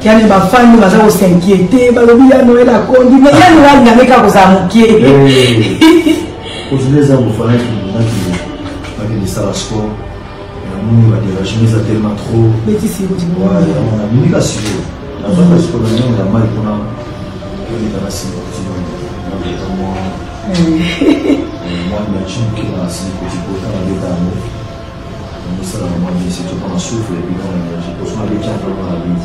Yani bafani baza ko s'inquiéter balobi ya Noël akondi mais ya Noël nyameka ko za mukie aujourd'hui les hommes font qui ça la sport nous va dire la chemise a tellement trop petit si vous on a mis la sur la zone de sport on a mal pour dans la cible moi mais je qui a assez petit peu dans les dames on ça la moi c'est tout on souffle et puis je pense qu'on a bien vraiment la vie.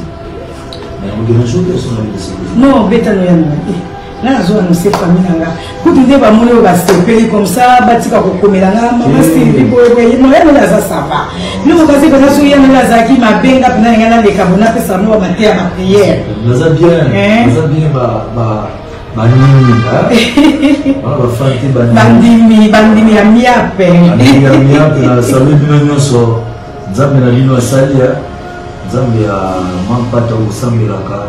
Non, bêta no yana. Là, je ne sais pas minanga. Quand tu dis pas mon va se payer comme ça, batika ko komela nga, maman c'est libo et moi là ça va. Nous on va se connaître sur yana la zaki ma benga pena ngana le kabona pesa no ma terre ma prière. Naza bien bandimi ya miape. Bandimi ya miape na salut bino nyonso. Nzambe na bino asalia. Zambia mampata usambilaka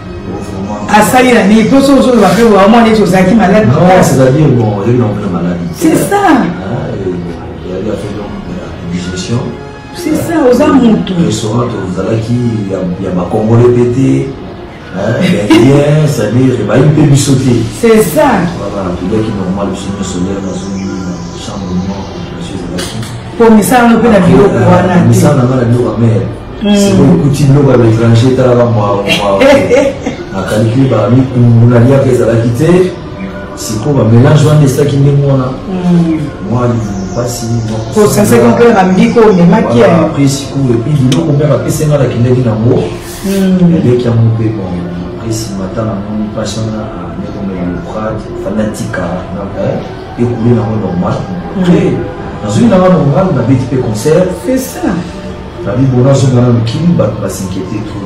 asali la ni pour ceux qui va faire vraiment des choses qui malade. Non, c'est-à-dire bon, il y a une maladie. C'est ça. Il y a fait une digestion. C'est ça aux amoutous. Et souvent il y a ma congolais pété. Bien, c'est-à-dire il va une peu sauter. C'est ça. Voilà, il y a qui normal le signe solaire dans une chambre noire, pour ça on peut la bio wana. Mais ça on a la bio à mer. Si vous écoutez nous à l'étranger, tu as moi à calculer par lui on a lié avec la quitter. C'est quoi mélange de ça qui n'est moi moi pas si pour ça c'est qu'on peut ramener comme maquillage après si coup et puis il nous on a passé dans la qui n'est pas moi et qui a mon père bon après si matin on passion à mettre comme le prade fanatique et couler dans le normal après dans une normale on a des petits concerts c'est ça. La vie bonne sur le qui va s'inquiéter trop.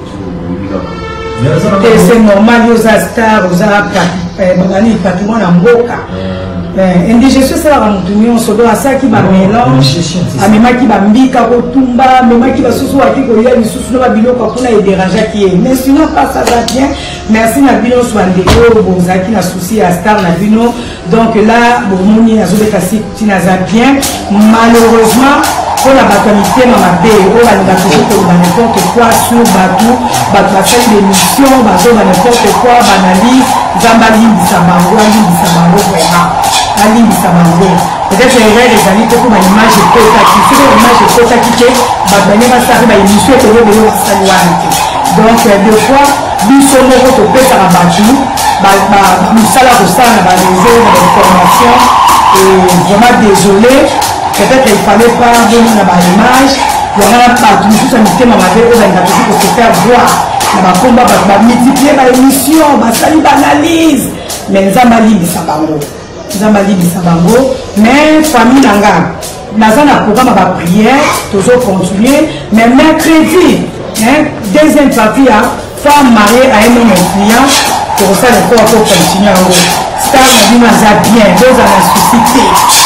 C'est normal, aux stars, aux patrimoine en boca. Indigestion, c'est la rencontre, on se doit à ça qui va mélange, à même qui va mbika, kotumba, même qui va sous à qui il y a une sous la bilo quand on a dérangé qui est. Mais sinon, pas ça va bien. Merci na bilo soit des gros, bon, ça qui n'a souci à star na bilo. Donc là, bon, mon y a zone cassé, tu n'as bien. Malheureusement, pour la bataille, ma paix, on va toujours n'importe quoi sur bateau, bateau l'émission, bateau n'importe quoi, banalise, Zambali, Bisabango, Bisabango, Ali Bisabango. Peut-être que les amis, pour ma image est potaki, c'est l'image est potaki que Babane va s'arrêter à l'émission et que l'on va saluer. Donc, deux fois, nous sommes au pays à la bateau, nous sommes au sein de la réseau de l'information, et vraiment désolé. Peut-être qu'il ne fallait pas donner l'image. Il y en a pas tout ça me thème pour se faire voir. On va multiplier l'émission, on va saluer l'analyse. Mais Zambali Bisabango. Zambali Bisabango. Mais famille Nanga. Nous avons un programme de prière, toujours continuer. Mais mercredi, deuxième partie, femme mariée à un homme client. Pour ça, il faut continuer en haut. Star nous dit bien, deux ans à susciter.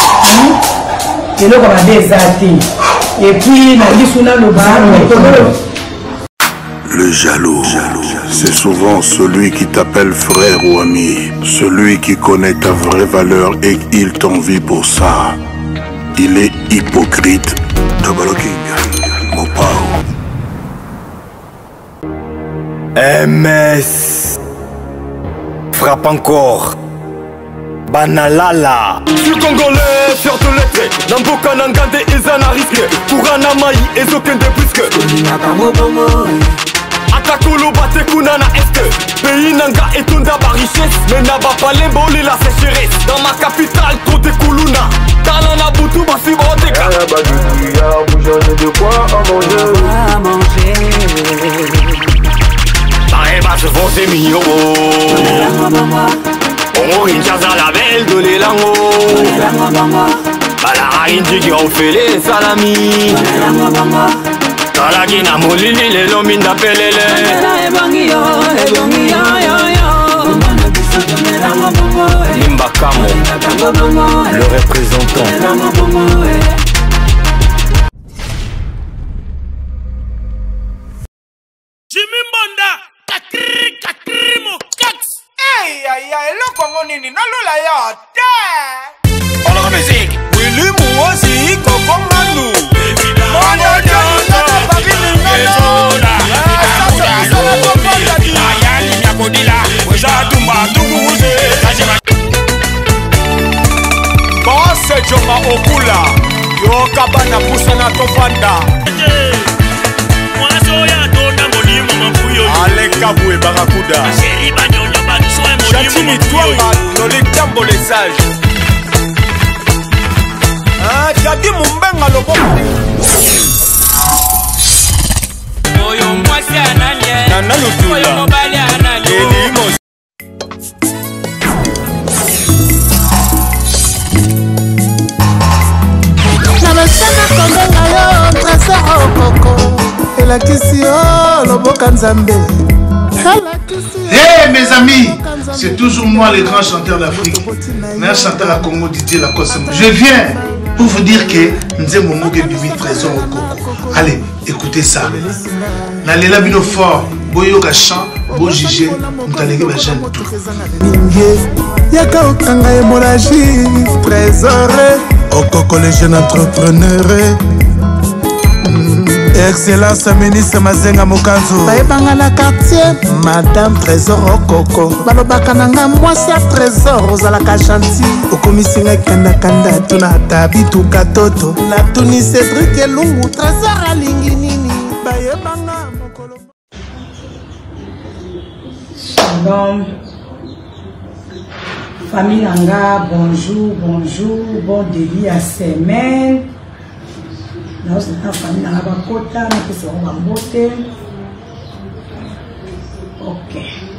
Et là, on va des athées. Et puis, le jaloux, c'est souvent celui qui t'appelle frère ou ami, celui qui connaît ta vraie valeur et il t'envie pour ça. Il est hypocrite. Double King, Mopao. MS frappe encore. Banalala. Je suis congolais, fier de l'être. Namboka Nangande, ils en a risqué. Kurana Maï, ils aucun de plus que. Atakolo bate kunana est. Pays Nanga et Tunda ba richesse. Mais n'a pas les la sécheresse. Dans ma capitale, trop de Kuluna. Talana Boutou, ma fibre de cas. Bougeonner de quoi à manger. Barema se font des millions. On à la belle de l'élango. Balara indi qui ont fait les salamis. Dans la guina molini les lomines d'appelele. Nimba Kamo, le représentant. Jimmy Mbonda, Kakrimo, Kax. Aïe, le Congo nini, non la ya. On la musique. Willy Mouazi, Coco Manou. Évidemment. bana pusana tovanda Alekaboué Barakuda Chatini Twanga Nolekambo les sages Jadi Mumbenga Lobo Oyo mwasi ananye Nana Lutula Oyo mobali ananye Elimo Nabasana kondenga yo Trasa okoko Elakisi yo Loboka Nzambe. Hey mes amis, c'est toujours moi le grand chanteur d'Afrique. Meilleur chanteur à Congo, Didier Lacoste. Je viens pour vous dire que Nzembo Moge Bibi Trésor au Coco. Allez, écoutez ça. Nalela bino fort, boyoka chant, bo jige, mutalege ba jeune tout. Yaka okanga hémorragie, Trésor au Coco les jeunes entrepreneurs. Excellence ministre Mazenga Mokanzo Baebanga la quartier Madame Trésor Okoko Balobaka nanga mwasi ya Trésor ozalaka gentil okomisinga kanda kanda tuna tabitu katoto na tuni Cédric Elungu Trésor alingi nini Baebanga mokolo Shalom famille nanga bonjour bon début à semaine. Nous sommes en famille dans la Bakota, nous sommes en beauté. Ok.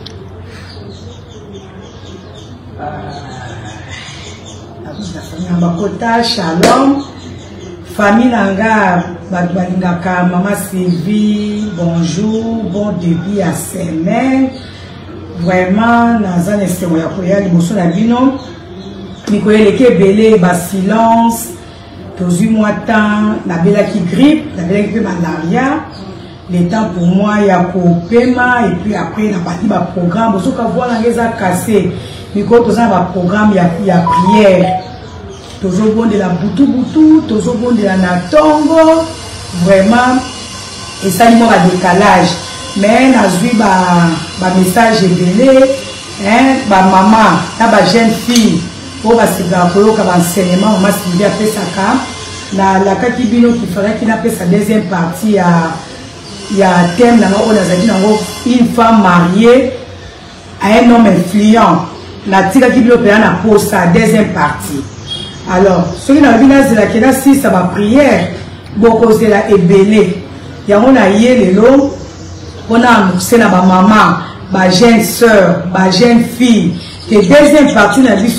La famille en Bakota, shalom. Famille Nanga, Badbalingaka, Maman Sylvie, bonjour, bon début à semaine. Vraiment, dans un instant, il y a quoi, l'émotion à bino. Nicolas Lekebele, bas silence. Tous mois temps, la belle qui grippe, la belle qui malaria. Le temps pour moi, il y a pour paiement et puis après, la partie du programme. Vous savez voir la maison cassée. Mais quand on a un programme, il y a prière. Toujours bon de la boutou, toujours bon de la natongo. Vraiment, et ça, il y a un décalage. Mais on a un message belé, hein, maman, la jeune fille. Pour enseignement, on m'a suivi à Pesaka. La Kakibino qui ferait qu'il a fait sa deuxième partie, il y a un thème on a une femme mariée à un homme influent. La tika qui a pour sa deuxième partie. Alors, ce qui a vu là, c'est la qui a si ça va prière, beaucoup c'est la ébélé. Il y a on a yé les lots, on a annoncé la maman, ma jeune soeur, ma jeune fille. Et deuxième partie,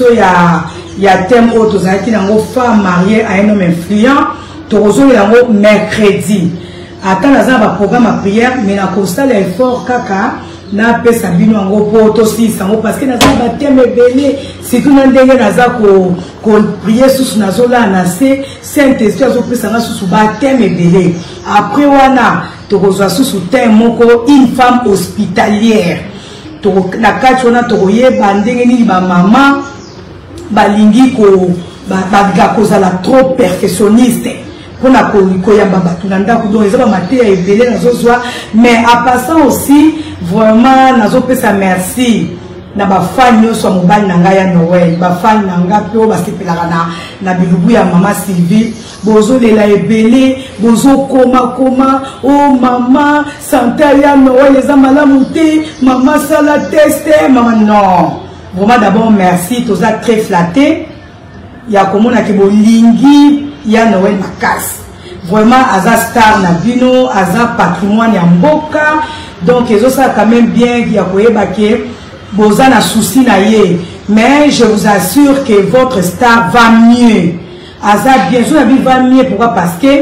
il y a thème autre, qui est une femme mariée à un homme influent. Torozo est mercredi. Attends, là, un programme à prière, mais la constat l'effort kaka na pesa bino ngo poto si sango parce que na ba thème belé, c'est tout na ndenge na za ko prier sous na zola na Saint-Esprit azo pesa na sous ba thème belé. Après wana torozo sous thème moko une femme hospitalière. La carte on a toye bandenge ni ba maman balingi ko ba koza la trop perfectionniste pour na ko yamba batunanda ko donc ezaba maté ya ebele na zozwa mais en passant aussi vraiment nazo pesa merci na ba fan nyonso mobali na ngai ya Noël ba fan na nga pe o basepelaka na bilubu ya Maman Sylvie bozo lela ebele bozo koma oh maman santa ya Noël eza malamu te maman sala teste maman non vraiment d'abord merci toza très flatté ya komona ke bolingi ya Noël makasi vraiment aza star na bino aza patrimoine ya mboka donc ezo ça quand même bien ya koyeba ke boza na souci na ye mais je vous assure que votre star va mieux aza bien sûr la vie va mieux pourquoi parce que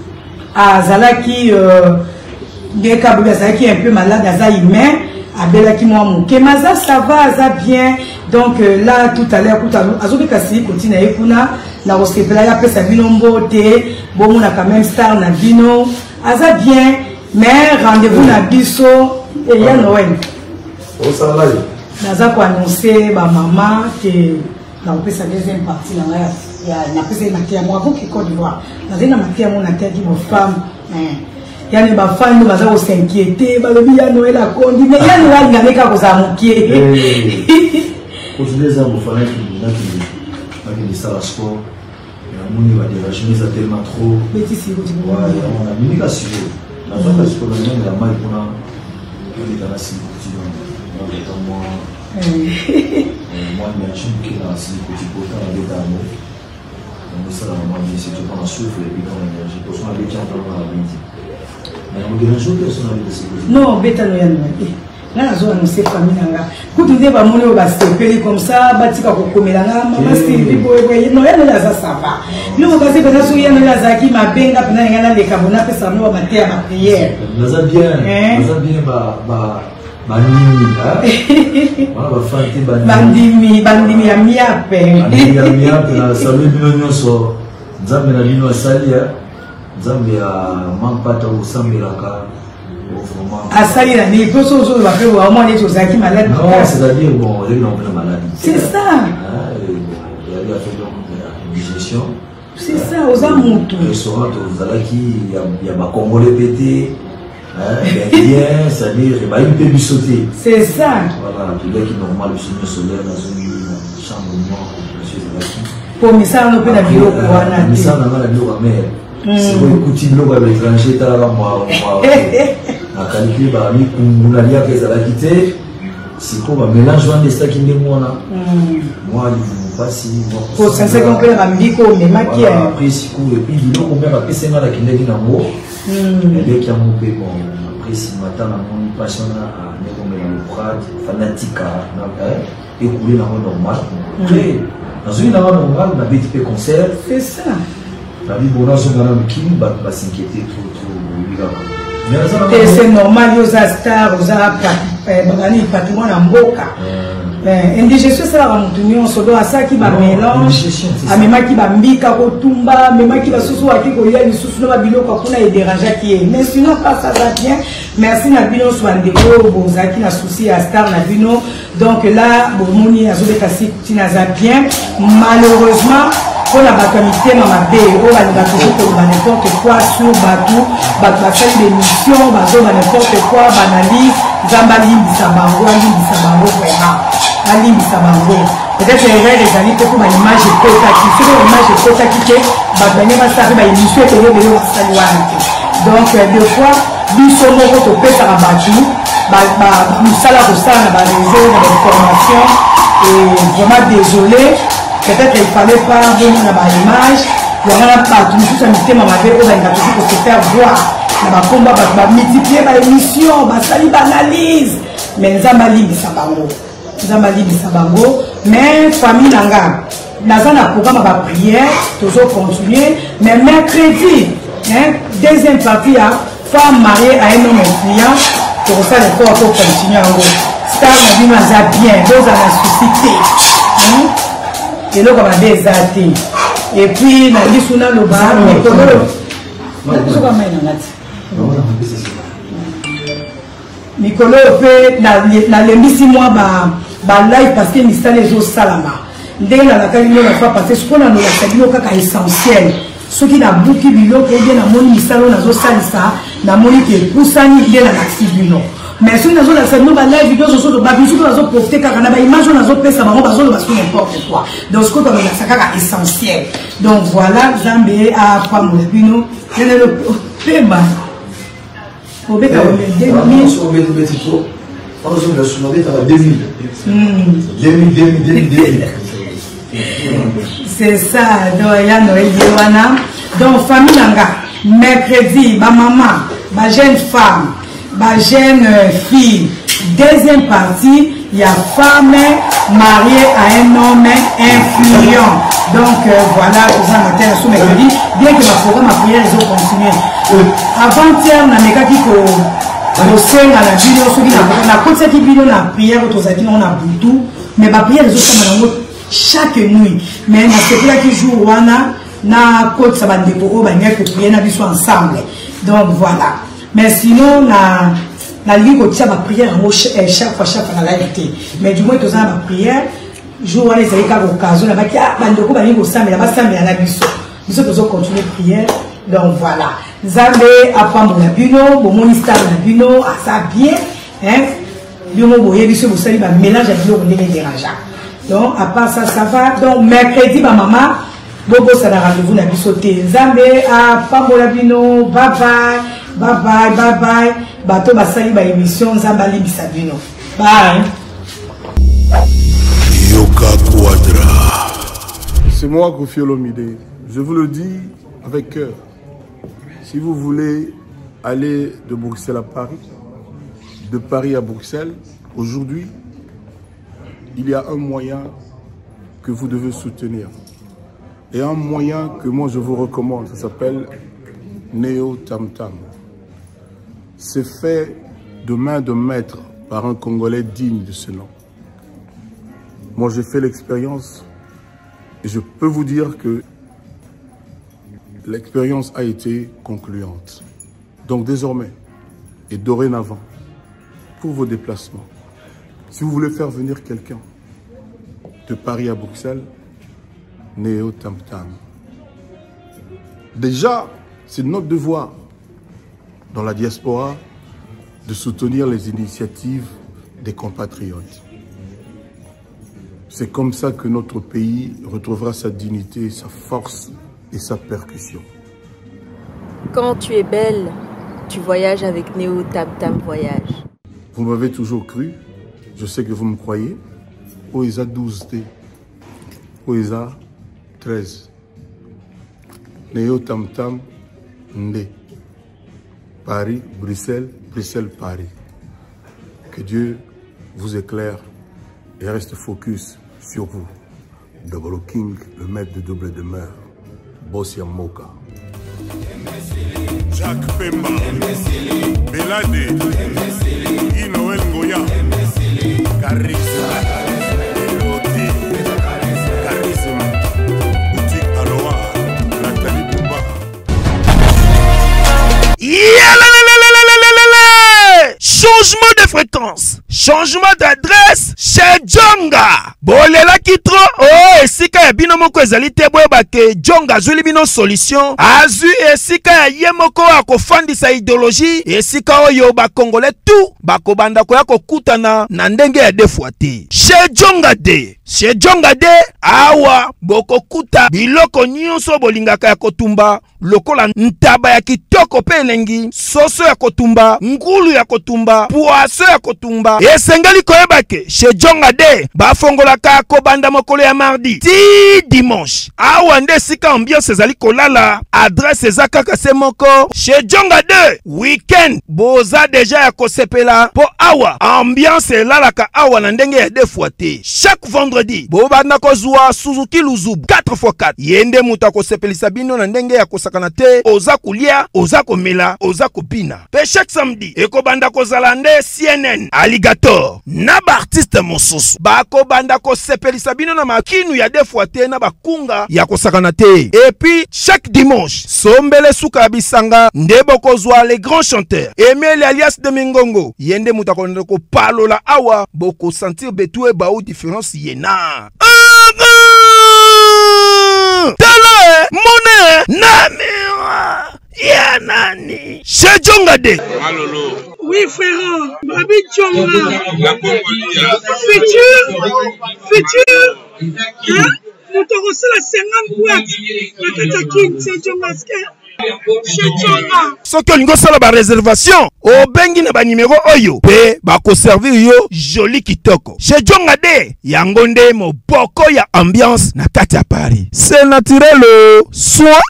azalaki azalaki un peu malade aza humain abelaki moi moke maza ça va aza bien donc là tout à l'heure azoki kasi continue na ekuna na osepela ya pesa bino mbote bomona quand même star na bino aza bien mais rendez-vous na biso et ya Noël naza ko annoncer ba maman que na opesa deuxième partie na ya na pesa na tia moi ko Côte d'Ivoire naza na matia mon na tia ki mo femme yani ba femme baza ko s'inquiéter ba lobi ya Noël a kondi mais ya Noël ngameka ko za mokie Pour les hommes, il faut que les stars sport, Namoni va dire la chemise a tellement trop. Petit si vous dites. Ouais, on a mis la suite. La zone de la même la maille qu'on a. On est dans la cible. Moi, je suis qui est dans la cible. Petit potin avec un mot. On est ça la maman dit c'est tout pendant souffle et puis dans l'énergie. Pour ça, on a vécu en temps dans la vie. Mais on dirait un jour que son avis de sécurité. Non, bêta nous y a nous. Là, la zone, c'est famille. Quand tu dis que mon va se payer comme ça, batika kokomelanga, maman Sylvie boye, non, elle là ça va. Nous on passe pendant ce year là zaki ma benga pendant ngana les kabona pe ça nous va mater à prière. Nous a bien bandimi, voilà va faire bandimi ya miape. Bandimi ya miape na salut bino nyonso. Nzambe na bino asalia. Nzambe ya mampata usambilaka. Asali la nuit, tout ce que va faire au moins les choses qui malades. Non, c'est-à-dire bon, on est dans une maladie. C'est ça. Il y a fait donc une digestion. C'est ça, aux amours. Restaurant, il y a ma congolais pété. Bien, c'est-à-dire il va une peu sauter. C'est ça. Voilà, tout le qui est normal, le signe solaire dans une chambre noire, monsieur Zalaki. Pour ça, on peut la bio pour un ami. Ça, on a la bio à mer. C'est pour écouter l'eau avec l'étranger, t'as la moi. A calculé par mi kungunalia que ça va quitter. C'est quoi mélange de ça qui n'est moi là. Moi il pas si moi. Pour ça c'est qu'on peut la mbiko mais maquille. Après si coup et puis il faut bien appeler ça là qui n'est pas nango. Et qui a mon peu bon. Après si matin na mon passion à ne comme le prade fanatique na et couler dans normal. Après dans une normal na BTP concert. C'est ça. La vie bonheur sur dans qui va s'inquiéter trop. C'est normal, aux stars, aux patrimoine en boca. Indigestion, c'est la remontunion, on doit ça qui va mélange, à même qui va mbika, kotumba, même qui va sous à qui koya, les sous la bilo, quand on a dérangé qui est. Mais sinon, pas ça va bien. Merci Nabino, soit des gros, bozaki, na souci à star Nabino. Donc là, Bomoni, à Zobé Kassi, Koutina bien. Malheureusement, pour la bataille, ma bé, on va toujours n'importe quoi sur bateau, va faire des missions, va faire n'importe quoi, banalise, Zambali, Bisabango, Ali Bisabango, vraiment, Ali Bisabango. Peut-être que les années pour l'image de Kotaki, sur l'image de Kotaki, va venir à sa émission et de l'Australie. Donc, deux fois, nous sommes au pays à Batou, nous sommes au sein de la réseau de l'information, et vraiment désolé. Peut-être qu'il ne fallait pas venir dans l'image. Il y en a pas. Tout le monde a mis ma mère pour se faire voir. Il y a combat, multiplier l'émission, analyse. Mais nous avons dit mais famille Nanga, nous avons un programme de prière, toujours continuer. Mais mercredi, deuxième partie, femme mariée à un homme influent, pour ça, il faut continuer en gros. Star m'a dit, bien, deux ans à susciter. Et là, on va des athées. Et puis, on a dit sur le bar, Nicolo fait la lemisi moi live parce que Mista les autres salama. Dès que la caméra n'a pas passé, ce qu'on a nous la caméra est essentiel. Ce qui n'a beaucoup de bilo pour bien la moni Mista les autres salisa, la moni qui est poussani bien la maxi mais si nous avons la scène, nous avons la vidéo sur le bateau, nous avons profité car on a l'image, on a fait ça, on a fait n'importe quoi. Donc, ce qu'on a fait, c'est essentiel. Donc, voilà, Zambé a pas mon bino, c'est le thème. Au bec, c'est ça, donc, il y a Noël Diwana. Donc, famille Nanga, mercredi, ma maman, ma jeune femme, ma jeune fille. Deuxième partie, il y a femme mariée à un homme influent. Donc voilà, tout ça matin sous mercredi. Bien que ma programme ma prière les autres continuent. Avant-hier, on a mis qui au sein de la vidéo, on a continué cette vidéo la prière, on a boutou, mais ma prière les autres chaque nuit. Mais c'est là qui joue na côte ça va dépôt, on que prier na biso ensemble. Donc voilà. Mais sinon, la ligue au ma prière chaque fois dans la live. Mais du moins, tu as ma prière, jour où les cas occasion, là-bas, qui a bandoko, la ligue au sang, mais là-bas, ça, mais à la biso. Nous autres, continuer prière. Donc voilà. Zambé, après mon labuno, mon ministère labuno, à ça bien, hein. Lui, mon boyer, biso, vous savez, mélange avec l'eau, on est dérangeant. Donc, à part ça, ça va. Donc, mercredi, ma maman, Bobo ça la rendez-vous na bisoté. Nzambe a pambola bino. Bye bye. Bye bye. Bye bye. Bato basali ba émission Nzamba libisa bino. Bye. Yoka Quadra. C'est moi, Kofi Olomide. Je vous le dis avec cœur. Si vous voulez aller de Bruxelles à Paris, de Paris à Bruxelles, aujourd'hui, il y a un moyen que vous devez soutenir. Et un moyen que moi je vous recommande, ça s'appelle Neo Tam Tam. C'est fait de main de maître par un Congolais digne de ce nom. Moi j'ai fait l'expérience et je peux vous dire que l'expérience a été concluante. Donc désormais et dorénavant, pour vos déplacements, si vous voulez faire venir quelqu'un de Paris à Bruxelles, Neo Tam Tam. Déjà, c'est notre devoir dans la diaspora de soutenir les initiatives des compatriotes. C'est comme ça que notre pays retrouvera sa dignité, sa force et sa percussion. Quand tu es belle, tu voyages avec Neo Tam Tam Voyage. Vous m'avez toujours cru, je sais que vous me croyez. Oisa 12D, Oisa 13. Neo Tam Tam Ndé. Paris, Bruxelles, Bruxelles, Paris. Que Dieu vous éclaire et reste focus sur vous. Double King, le maître de double demeure. Bossia Moka. Jacques Pemba, Belade, Guy Noël Ngoya, Charisme, Elodie, Charisme, Boutique Aloha, Nathalie Bouba. Changement de fréquence, changement d'adresse chez Djonga. Bolela kitro, oh, esika ya bino moko ezali te boyeba ke Djonga azuli bino solution. Azu esika ya ye moko akofandisa idéologie, esika oyo ba Congolais tout bakobanda koya kokutana na ndenge ya defwa te. Chez Djonga de, chez Djonga de, awa bokokuta biloko nyonso bolingaka ya kotumba, lokola ntaba ya kitoko pe elengi, soso ya kotumba, ngulu ya kotumba, poaso ya kotumba. Esengeli koyeba ke chez Djonga de bafongolaka kobanda mokolo ya mardi ti dimanche. Awa nde sika ambiance ezali kolala, adresse eza kaka se moko. Chez Djonga de weekend boza deja ya kosepela po awa ambiance elalaka awa na ndenge ya defwa te. Chaque vendredi bobanda kozwa Suzuki Luzubu 4x4 yende mutu akosepelisa bino na ndenge ya kosakana te, oza kulia, oza komela, oza kopina. Pe chaque samedi ekobanda kozala nde CNN Alligator na ba artiste mosusu bakobanda kosepelisa bino na makinu ya defwa te na bakunga ya kosakana te. Et puis chaque dimanche sombele suka bisanga nde bokozwa les grands chanteurs Emile alias de Mingongo yende mutu akonde ko palola awa boko sentir betue ba ou différence yena. Tala mone namira ya nani chez Djonga de. Malolo. Oui frère, Babi Djonga. Futur. Hein? Nous t'avons la 50 boîtes. La Katakin, c'est Djonga. Soki olingo sala ba réservation obengi na ba numéro oyo pe bako servir yo joli kitoko. Chez Djonga de yango nde moboko ya ambiance na kati ya Paris. C'est naturel soit.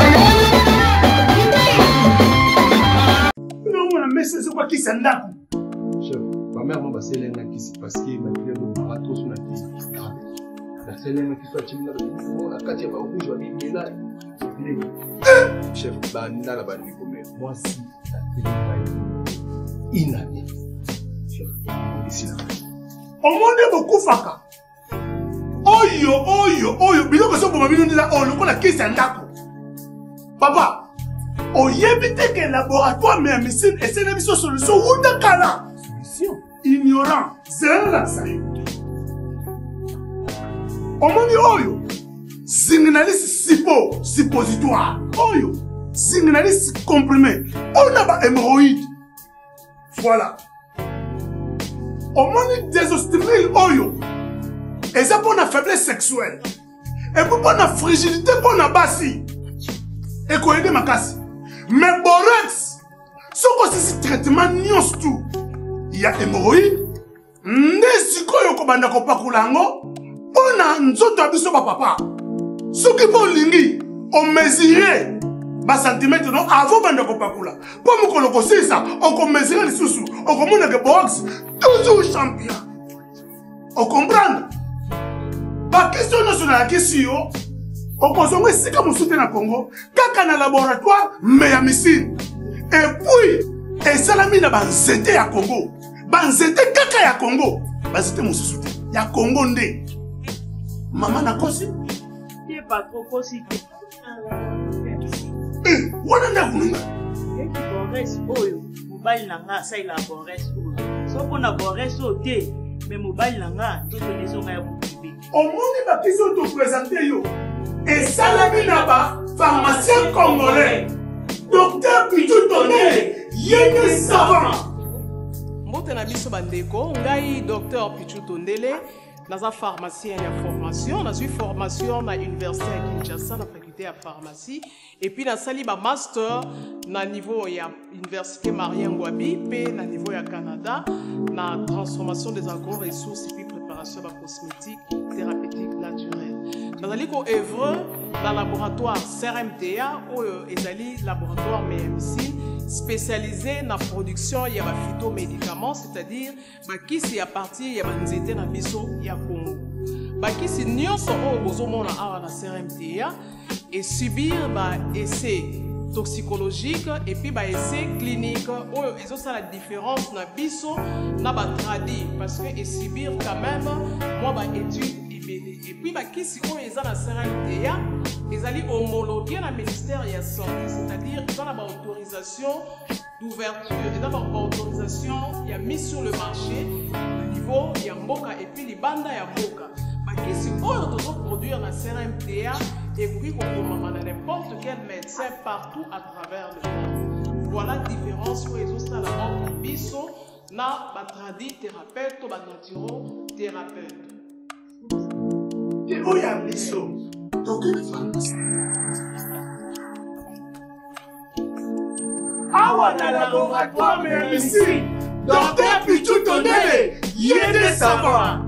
Non, mais c'est quoi qui s'en a? Chef, ma mère m'a passé l'un qui s'est passé, ma fille a barato sur la tête. La scène qui soit timide, la quartier va rouge, je vais dire là. Chef, banda la bande comme moi si la télé inane. Chef, ici là. Au monde beaucoup faka. Oyo, bilo que ça pour ma vie nous dit là, oh, le la qui s'en a. Papa. Oyebite que laboratoire mais médecine et c'est une solution ou de cala. Solution. Ignorant. C'est là ça. Omoni oyo. Signaliste suppositoire. Oyo. Signaliste comprimé. On a pas hémorroïde. Voilà. Omoni désostimile oyo. Et ça pour la faiblesse sexuelle. Et puis pour la fragilité, pour la bassi. Et qu'on aide ma casse. Mais borax, ce que c'est traitement nyons tout. Il y a hémorroïde. Nesiko yoko banda ko pakulango. Pona nzoto abiso ba papa. Ce qui bon lingi, on mesurait. Bas centimètre non avant banda ko pakula. Pour me koloko c'est ça, on ko mesurer les sous. On commande que box toujours champion. On comprend. Ba question nationale question. On consomme si comme soutien à Congo, kaka na laboratoire mais ya missile. Et puis et salami na banzete ya Congo. Banzete kaka ya Congo. Banzete mon soutien. Ya Congo ndé. Maman na kosi. Il pas trop kosi. Wana na kununga. Bores oyo, mobile nanga sa ila bores oyo. So pona bores o te, mais mobile nanga to te leso nga ya bubibi. Au monde ba question te présenter yo. Et salami na ba pharmacien congolais. Docteur Pichou Tondele, yene savant. Mbote na biso bandeko, ngai docteur Pichou Tondele. Naza pharmacien ya formation, na suis formation na université à Kinshasa na faculté à pharmacie et puis na sali ba master na niveau ya université Marien Ngouabi pe na niveau ya Canada na transformation des agro-ressources et puis préparation de cosmétiques thérapeutiques naturelles. Nazali ko œuvre dans laboratoire CRMTA ou ezali laboratoire MMC spécialisé dans la production de phytomédicaments, c'est-à-dire qui à partir de nzete na biso ya Congo. Qui nyonso o bozomona awa na CRMTA et subir essai toxicologique et puis essai clinique oyo ezosala la différence na biso na ba tradi parce que et subir quand même moi étude et puis kisi oyo eza na CRMTA ezali homologué na ministère ya santé, c'est-à-dire dans la autorisation d'ouverture et dans la autorisation il y a mis sur le marché au niveau ya mboka et puis libanda ya mboka kisi oyo tozo produire na CRMTA et puis qu'on na n'importe quel médecin partout à travers le monde. Voilà la différence où ils ont ça la mort biso na batradi thérapeute ou naturo thérapeute. Et où y a biso donc awa na laboratoire mais ici docteur Pichou Tondele yene savant.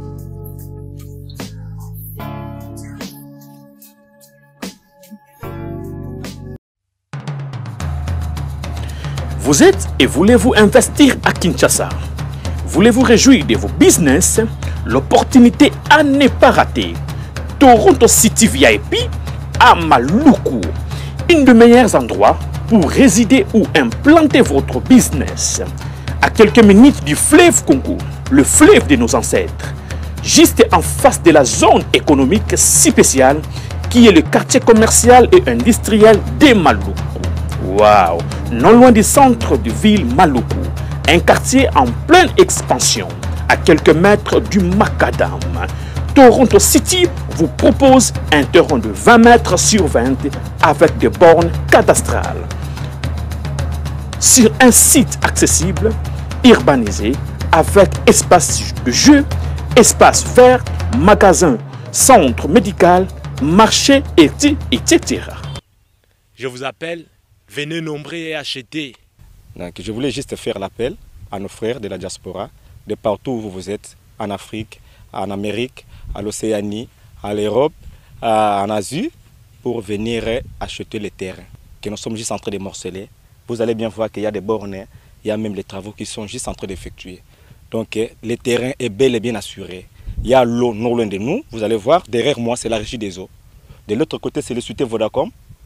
Vous êtes et voulez-vous investir à Kinshasa? Voulez-vous réjouir de vos business? L'opportunité à ne pas rater. Toronto City VIP à Maluku. Un des meilleurs endroits pour résider ou implanter votre business. À quelques minutes du fleuve Congo, le fleuve de nos ancêtres. Juste en face de la zone économique spéciale qui est le quartier commercial et industriel de Maluku. Waouh! Non loin du centre de ville Maluku, un quartier en pleine expansion, à quelques mètres du Macadam. Toronto City vous propose un terrain de 20 mètres sur 20 avec des bornes cadastrales. Sur un site accessible, urbanisé, avec espace de jeu, espace vert, magasin, centre médical, marché, etc. Je vous appelle. Venez nombrer et acheter. Donc, je voulais juste faire l'appel à nos frères de la diaspora, de partout où vous êtes, en Afrique, en Amérique, à l'Océanie, à l'Europe, en Asie, pour venir acheter les terrains que nous sommes juste en train de morceler. Vous allez bien voir qu'il y a des bornes, il y a même les travaux qui sont juste en train d'effectuer. Donc, le terrain est bel et bien assuré. Il y a l'eau non loin de nous, vous allez voir, derrière moi, c'est la régie des eaux. De l'autre côté, c'est le société Vodacom.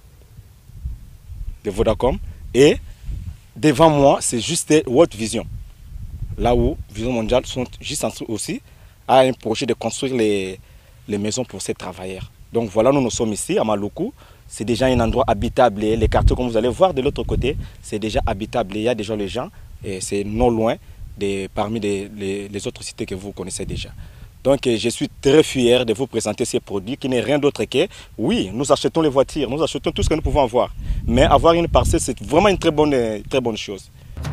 De Vodacom et devant moi c'est juste World Vision, là où Vision Mondiale sont juste en train aussi à un projet de construire les maisons pour ces travailleurs. Donc voilà, nous sommes ici à Maluku, c'est déjà un endroit habitable, les quartiers comme vous allez voir de l'autre côté c'est déjà habitable, il y a déjà les gens et c'est non loin parmi les autres cités que vous connaissez déjà. Donc je suis très fier de vous présenter ces produits qui n'est rien d'autre que, oui, nous achetons les voitures, nous achetons tout ce que nous pouvons avoir. Mais avoir une parcelle, c'est vraiment une très bonne chose.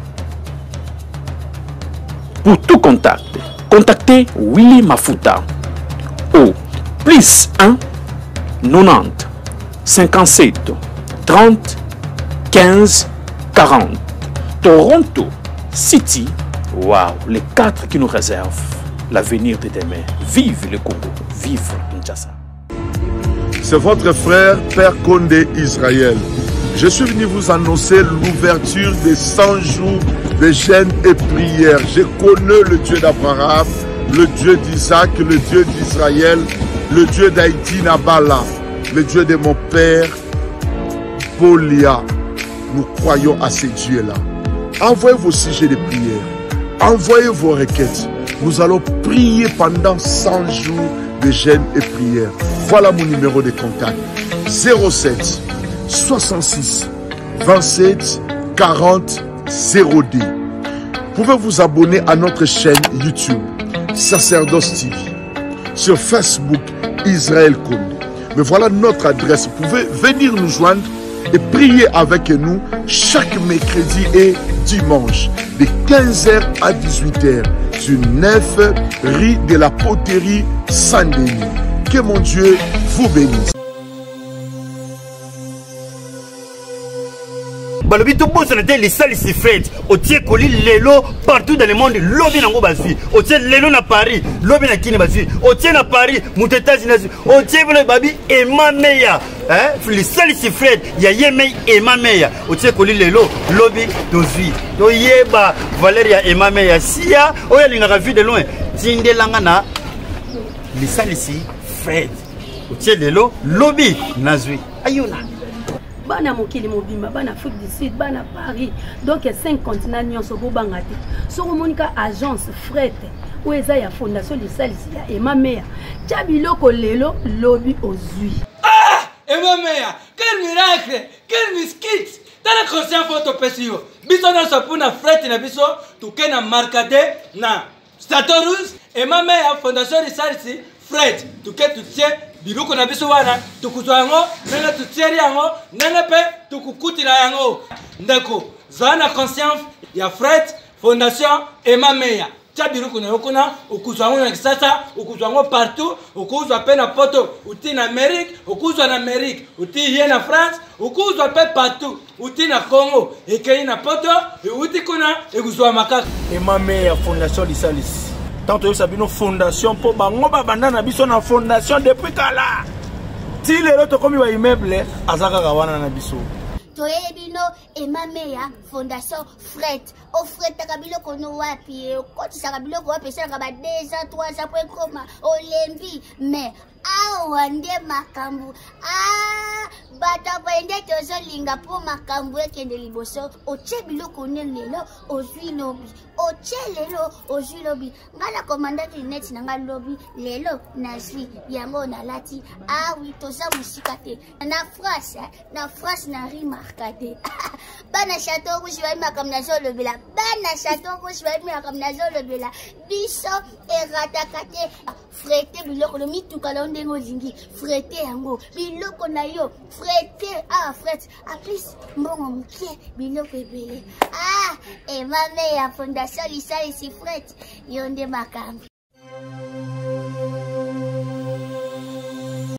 Pour tout contact, contactez Willy Mafuta au +1 90 57 30 15 40. Toronto City, waouh, les 4 qui nous réservent l'avenir de demain. Vive le Congo, vive Kinshasa. C'est votre frère, Père Condé Israël. Je suis venu vous annoncer l'ouverture des 100 jours de jeûne et prière. Je connais le Dieu d'Abraham, le Dieu d'Isaac, le Dieu d'Israël, le Dieu d'Haïti Nabala, le Dieu de mon père, Polia. Nous croyons à ces dieux-là. Envoyez vos sujets de prière. Envoyez vos requêtes. Nous allons prier pendant 100 jours de jeûne et prière. Voilà mon numéro de contact. 07 66 27 40 0D. Vous pouvez vous abonner à notre chaîne YouTube, Sacerdoce TV. Sur Facebook, Israël Condé. Mais voilà notre adresse. Vous pouvez venir nous joindre et prier avec nous chaque mercredi et dimanche de 15h à 18h sur 9 rue de la Poterie Saint-Denis. Que mon Dieu vous bénisse. Balobi to boss na les salles si Fred otie koli lelo partout dans le monde lobi nango bazui otie lelo na Paris lobi na kini bazui otie na Paris mutetazi na otie bolo babi emameya les salles si Fred ya yemei emameya otie koli lelo lobi dozui to yeba Valeria emameya sia oya linga vu de loin tindelanga na les salles si Fred otie lelo lobi nazui ayuna bana mokili mobimba bana Afrique du Sud bana Paris donc 5 continents nyonso bobanga te soko monika agence fret ou eza ya fondation de salisi ya Emamea tia biloko lelo lobi ozui Emamea quel miracle quel miskit tala conscient photo pesio biso na sapuna fret na biso tukena markade na Statorus Emamea fondation de salisi fret tuketu tie biloko na biso wana tukuzwa yango nana tutieri yango nana pe tukukutila yango ndeko zana conscience ya Fred Fondation Emamea tia biloko na yokona ukuzwa yango na kisasa ukuzwa yango partout ukuzwa pe na poto uti na Amerique ukuzwa na Amerique uti hier na France ukuzwa pe partout uti na Congo ekei na poto uti kuna ekuzwa makaka Emamea Fondation Lisalis. Tant que ça une fondation pour bango babanda na biso na fondation depuis kala. Ti lelo to komi wa immeuble azaka kawana na biso. Toyebino Emamea Fondation Fret. O Fret takabilo kono wapi ko tisaka biloko wapi saka ba 2 ans 3 ans pour koma olembi mais awande makambu bata kwende tozo linga po makambu ekende liboso oche biloko lelo ozwi lobi oche lelo ozwi lobi ngala commandant net nanga lobi lelo nazwi yango na lati oui toza musika te na France na remarqué bana château rouge va makam na zo lobela bana château rouge va makam na zo lobela biso eratakate frete biloko lo mituka lo ndengo zingi frete yango biloko na yo frete fret a plus mbongo mkie biloko ebele Emamea Fondation Lisalis Fret yonde makambi